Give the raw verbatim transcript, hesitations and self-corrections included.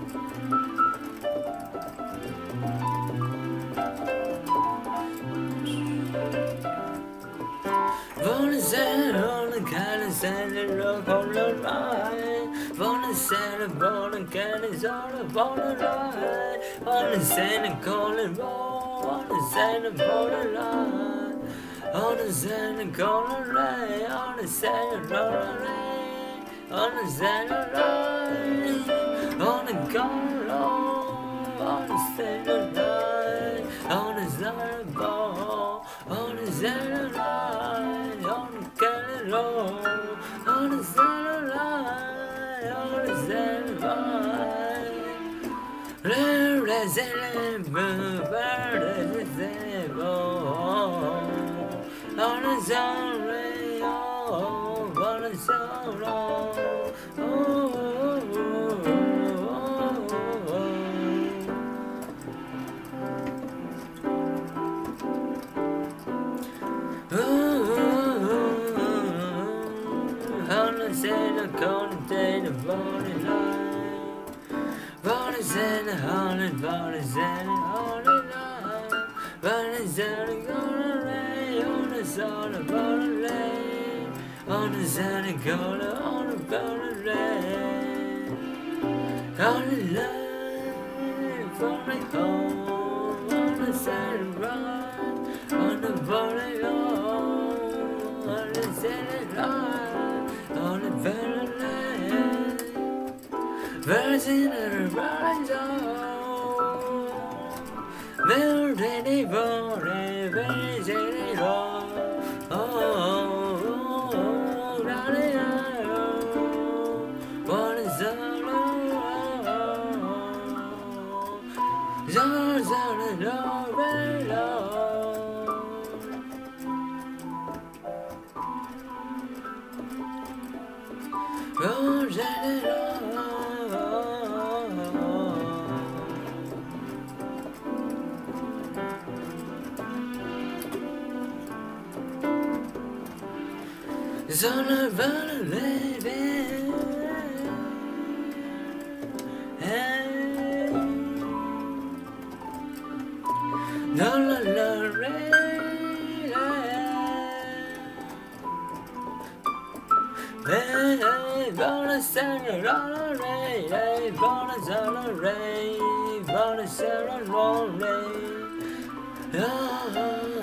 Wanna say on the kind of sand and rock on the line. Wanna say the ball and candy's all upon the line. Wanna say the call and roll. Wanna say the border line. Wanna say the call and ray. Wanna say the roll ray. Wanna say the line. Wanna call and roll. Wanna say the line. Wanna say the ball. Wanna say the line. On the candle, on the satellite, on the satellite. Let's on the sun ray, oh, on the sun, oh, oh, Wanna say the cold day, the morning light. Wanna say the honey, wanna say the holy light. Wanna say the golden ray, on the sun, the golden ray. Wanna say the golden, on the golden ray. On the light, for the home. Wanna say the right, on the body, oh. Wanna say the right. On the very land, birds in the horizon, very very very very long. Oh, oh, oh, what is all oh, so so so very long. Oh, it's all about a living. Hey, no, no, no, rain. Hey, hey, gonna send it on a ray. Hey, gonna send a ray. Gonna send a rain. Oh.